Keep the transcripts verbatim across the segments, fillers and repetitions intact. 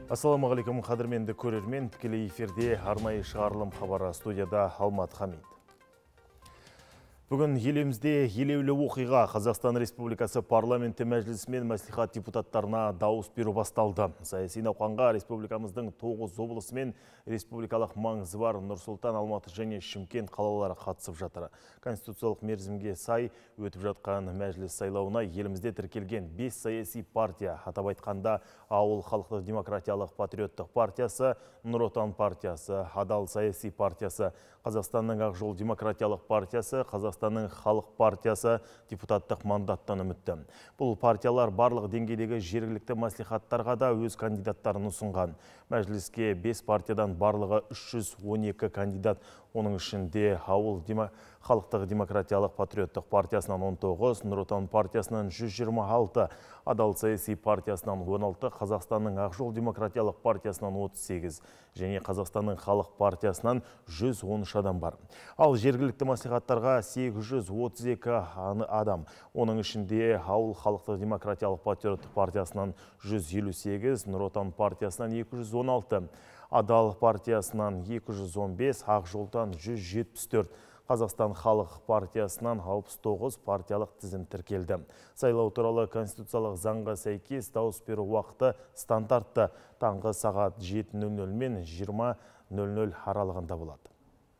Ассаламағалейкум, қадірменді көрермен, тікелей эфирде арнайы шығарылым хабары, студияда Алмат Хамид. Бүгін елімізде елеулі оқиға. Қазақстан Республикасы парламенті мәжілісі мен мәслихат депутаттарына дауыс беру басталды. Саяси науқанға республикамыздың тоғыз облысы мен республикалық маңызы бар Нұр-Сұлтан, Алматы және Шымкент қалалары қатысып жатыр. Конституциялық мерзімге сай өтіп жатқан мәжіліс сайлауына елімізде тіркелген бес саяси партия, атап айтқанда Ауыл халықтық демократиялық патриоттық партиясы, Нұр Отан партиясы, Адал саяси партиясы, Қазақстанның Ақ жол демократиялық партиясы, Қазақстанның халық партиясы депутаттық мандаттан үмітті. Бұл партиялар барлық деңгейдегі жергілікті мәслихаттарға да өз кандидаттарын ұсынған. Мәжіліске бес партиядан барлығы үш жүз он екі кандидат, оның ішінде Ауыл халықтық демократиялық патриоттық партиясынан он тоғыз, Нұр Отан партиясынан жүз жиырма алты, Адал саяси партиясынан он алты, Қазақстанның Ақ жол демократиялық партиясынан отыз сегіз және Қазақстанның халық партиясынан жүз он үш адам бар. Ал жергілікті мәслихаттарға сегіз жүз отыз екі адам, оның ішінде Ауыл халықтық демократиялық патриоттық партиясынан жүз елу сегіз, Нұр Отан партиясынан екі жүз он алты, Адал партиясынан екі жүз он бес, Ақ жолдан жүз жетпіс төрт, Қазақстан халық партиясынан алпыс тоғыз партиялық тізім тіркелді. Сайлау туралы конституциялық заңға сәйкес дауыс беру уақыты стандартты таңғы сағат жеті нөл нөл мен жиырма нөл нөл аралығында болады.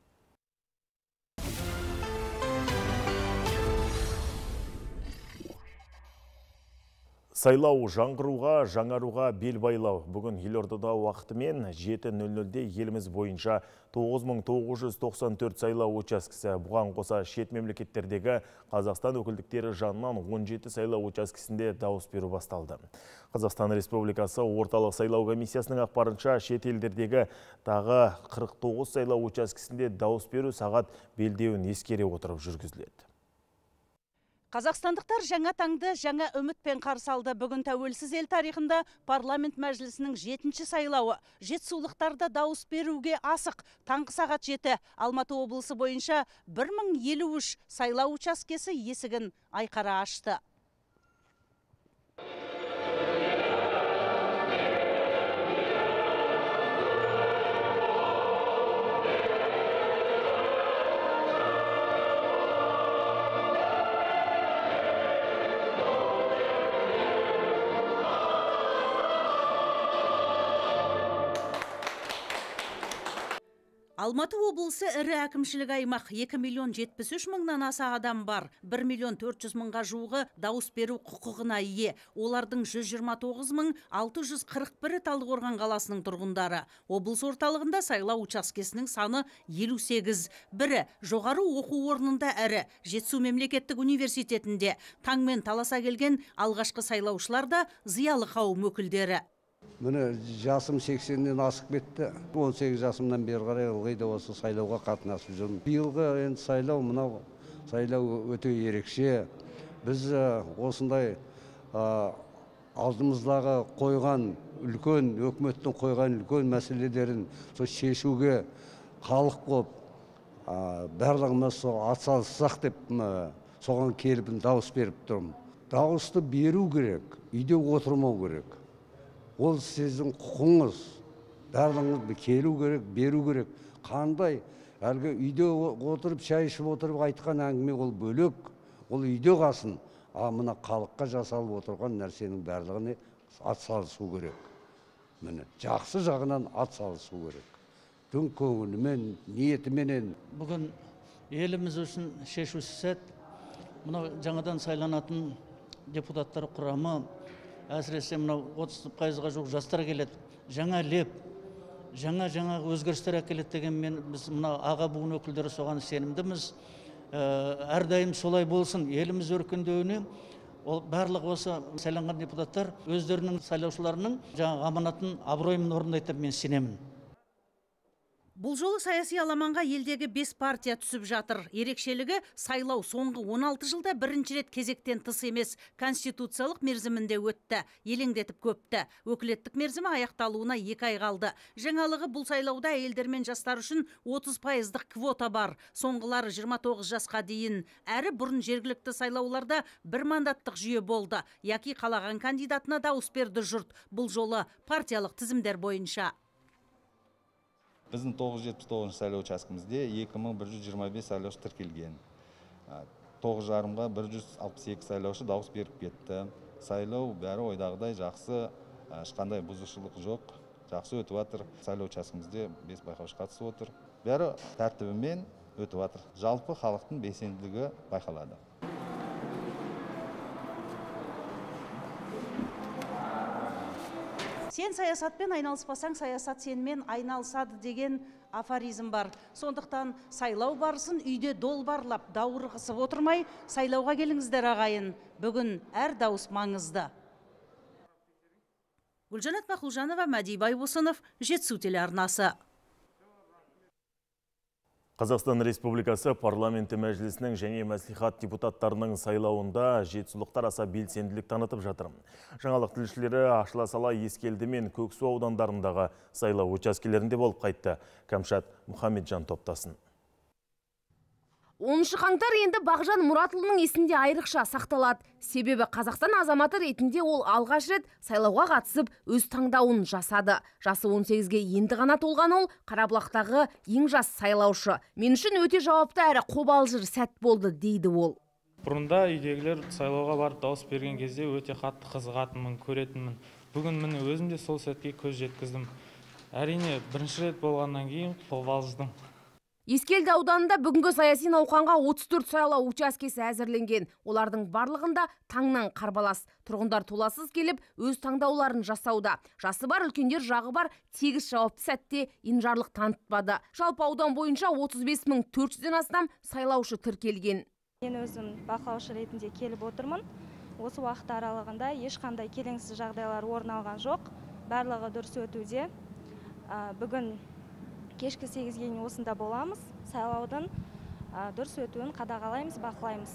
Сайлау жаңғыруға, жаңаруға бел байлау. Бүгін елордада уақытымен жеті нөл нөлде еліміз бойынша тоғыз мың тоғыз жүз тоқсан төрт сайлау учаскесі. Бұған қоса шет мемлекеттердегі Қазақстан өкілдіктері жанынан он жеті сайлау учаскесінде дауыс беру басталды. Қазақстан Республикасы орталық сайлау комиссиясының ақпарынша шет елдердегі тағы қырық тоғыз сайлау учаскесінде дауыс беру сағат белдеуін ескере отырып жүргізіледі. Қазақстандықтар жаңа таңды жаңа үмітпен қарсы алды. Бүгін тәуелсіз ел тарихында парламент мәжілісінің жетінші сайлауы. Жетісулықтарда дауыс беруге асық. Таңғы сағат жеті Алматы облысы бойынша бір мың елу үш сайлау учаскесі есігін айқара ашты. Алматы облысы ірі әкімшілік аймақ, екі миллион жетпіс үш мыңнан аса адам бар. бір миллион төрт жүз мыңға жуығы дауыс беру құқығына ие. Олардың жүз жиырма тоғыз мың алты жүз қырық бірі Талдықорған қаласының тұрғындары. Облыс орталығында сайлау учаскесінің саны елу сегіз. Бірі жоғары оқу орнында әрі Жетісу мемлекеттік университетінде. Таңмен таласа келген алғашқы сайлаушылар да зиялы қауым өкілдері. Міне жасым сексеннен асып кетті. он сегіз жасымнан бері қарай ылғи да осы сайлауға қатынасып жүрмін. Биылғы енді сайлау, мынау сайлау өте ерекше. Біз осындай алдымыздағы қойған үлкен, өкіметтің қойған үлкен мәселелерін шешуге халық болып, барлығымыз атсалыссақ деп соған келіп дауыс беріп тұрмын. Дауысты беру керек, үйде отырмау керек. Ол сіздің құқыңыз. Барлығыңыз келу керек, беру керек. Қандай? Әлгі үйде отырып, шай ішіп отырып айтқан әңгіме ол бөлек. Ол үйде қалсын. А мына халыққа жасалып отырған нәрсенің барлығына атсалысу керек. Міне, жақсы жағынан атсалысу керек. Түн көңілімен, ниетіменен. Бүгін еліміз үшін шешуші сәт. Мына жаңадан сайланатын депутаттар құрамы, әсіресе мынау отыз пайызға жоқ жастар келеді. Жаңа леп, жаңа-жаңа өзгерістер әкеледі деген мен біз мына аға буын өкілдері соған сенімдіміз. Әрдайым солай болсын. Еліміз өркендеуіне ол барлық осы сайланған депутаттар өздерінің сайлаушыларының жаңа аманатын абыроймен орындайды деп мен сенемін. Бұл жолы саяси аламанға елдегі бес партия түсіп жатыр. Ерекшелігі сайлау соңғы он алты жылда бірінші рет кезектен тыс емес, конституциялық мерзімінде өтті. Елеңдетіп көпті. Өкілеттік мерзімі аяқталуына екі ай қалды. Жаңалығы бұл сайлауда әйелдер мен жастар үшін отыз пайыздық квота бар. Соңғылары жиырма тоғыз жасқа дейін. Әрі бұрын жергілікті сайлауларда бір мандаттық жүйе болды. Яки қалаған кандидатына дауыс берді жұрт. Бұл жолы партиялық тізімдер бойынша. Біздің тоғыз жүз жетпіс тоғызыншы сайлау учаскемізде екі мың бір жүз жиырма бес сайлаушы тіркелген. тоғыз жарымға бір жүз алпыс екі сайлаушы дауыс беріп кетті. Сайлау бәрі ойдағыдай жақсы, ешқандай бұзушылық жоқ, жақсы өтіп жатыр. Сайлау учаскемізде бес байқаушы қатысып отыр. Бәрі тәртібімен өтіп жатыр. Жалпы халықтың белсенділігі байқалады. Сен саясатпен айналыспасаң, саясат сенмен айналысады деген афоризм бар. Сондықтан сайлау барысын үйде дол барлап, даурығысып отырмай, сайлауға келіңіздер ағайын. Бүгін әр дауыс маңызды. Гүлжанат Бақылжанова, Мәди Байбосынов, Жетісу телеарнасы. Қазақстан Республикасы парламенті мәжілісінің және мәслихат депутаттарының сайлауында жетісулықтар аса белсенділік танытып жатыр. Жаңалық тілшілері ашыла сала Ескелді мен Көксу аудандарындағы сайлау учаскелерінде болып қайтты. Кәмшат Мұхамеджан топтасын. оныншы қаңтар енді Бағжан Мұратұлының есінде айрықша сақталады. Себебі Қазақстан азаматы ретінде ол алғаш рет сайлауға қатысып, өз таңдауын жасады. Жасы он сегізге енді ғана толған ол Қарабұлақтағы ең жас сайлаушы. Мен үшін өте жауапты әрі қобалжыр сәт болды, дейді ол. Бұрында үйдегілер сайлауға барып дауыс берген кезде өте қатты қызығатынмын, көретінмін. Бүгін міне өзім де сол сәтке көз жеткіздім. Әрине, бірінші рет болғаннан кейін қобалжыдым. Ескелді ауданында бүгінгі саяси науқанға отыз төрт сайлау учаскесі әзірленген. Олардың барлығында таңнан қарбалас. Тұрғындар толассыз келіп, өз таңдауларын жасауда. Жасы бар, үлкендер жағы бар, тегіс жауапты сәтте енжарлық танытпады. Жалпы аудан бойынша отыз бес мың төрт жүзден астам сайлаушы тіркелген. Мен өзім бақылаушы ретінде келіп отырмын. Осы уақыт аралығында ешқандай келеңсіз жағдайлар орын алған жоқ. Барлығы дұрыс өтуде. Бүгін кешкі сегізге дейін осында боламыз. Сайлаудың дұрыс өтуін қадағалаймыз, бақылаймыз.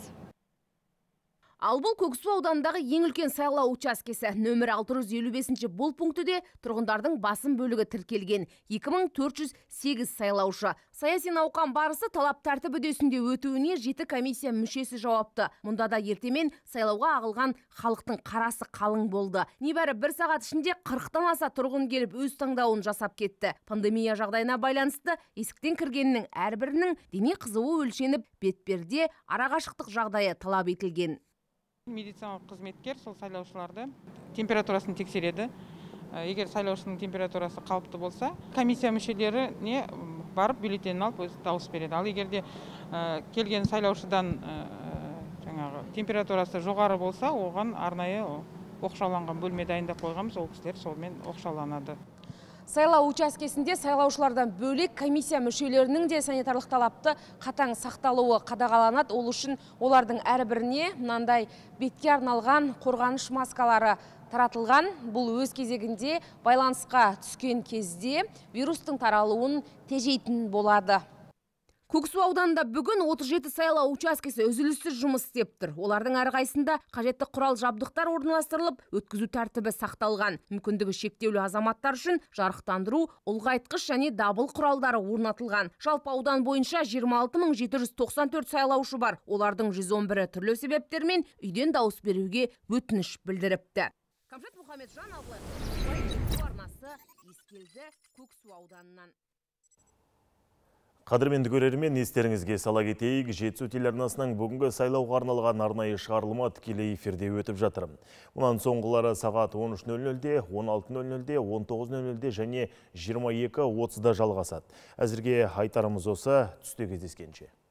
Ал бұл Көксу ауданындағы ең үлкен сайлау учаскесі. Нөмір алты жүз елу бесінші бұл пунктіде тұрғындардың басым бөлігі тіркелген. екі мың төрт жүз сегіз сайлаушы. Саяси науқан барысы талап тәртіп үдесінде өтуіне жеті комиссия мүшесі жауапты. Мұнда да ертемен сайлауға ағылған халықтың қарасы қалың болды. Небәрі бір сағат ішінде қырықтан аса тұрғын келіп өз таңдауын жасап кетті. Пандемия жағдайына байланысты есіктен кіргеннің әрбірінің дене қызуы өлшеніп, бетперде, арақашықтық жағдайы талап етілген. Медициналық қызметкер сол сайлаушыларды температурасын тексереді. Егер сайлаушының температурасы қалыпты болса, комиссия мүшелері не барып бюллетенін алып өз дауыс береді. Ал егерде келген сайлаушыдан жаңағы температурасы жоғары болса, оған арнайы оқшауланған бөлме дайындап қойғанбыз, ол кісілер солмен оқшауланады. Сайлау учаскесінде сайлаушылардан бөлек комиссия мүшелерінің де санитарлық талапты қатаң сақталуы қадағаланады. Ол үшін олардың әрбіріне мынандай бетке арналған қорғаныш маскалары таратылған. Бұл өз кезегінде байланысқа түскен кезде вирустың таралуын тежейтін болады. Көксу ауданында бүгін отыз жеті сайлау учаскесі үзіліссіз жұмыс істеп тұр. Олардың әрқайсында қажетті құрал жабдықтар орналастырылып, өткізу тәртібі сақталған. Мүмкіндігі шектеулі азаматтар үшін жарықтандыру, ұлғайтқыш және дабыл құралдары орнатылған. Жалпы аудан бойынша жиырма алты мың жеті жүз тоқсан төрт сайлаушы бар. Олардың жүз он бірі түрлі себептермен үйден дауыс беруге өтініш білдіріпті. Кәмшат Мұхамеджан, арнасы, Ескелді, Көксу ауданынан. Қадірменді көрермен, естеріңізге сала кетейік, Жетісу телеарнасының бүгінгі сайлауға арналған арнайы шығарылымы тікелей эфирде өтіп жатыр. Мұнан соңғылары сағат он үш нөл нөлде, он алты нөл нөлде, он тоғыз нөл нөлде және жиырма екі отызда жалғасады. Әзірге айтарымыз осы, түсте кездескенше.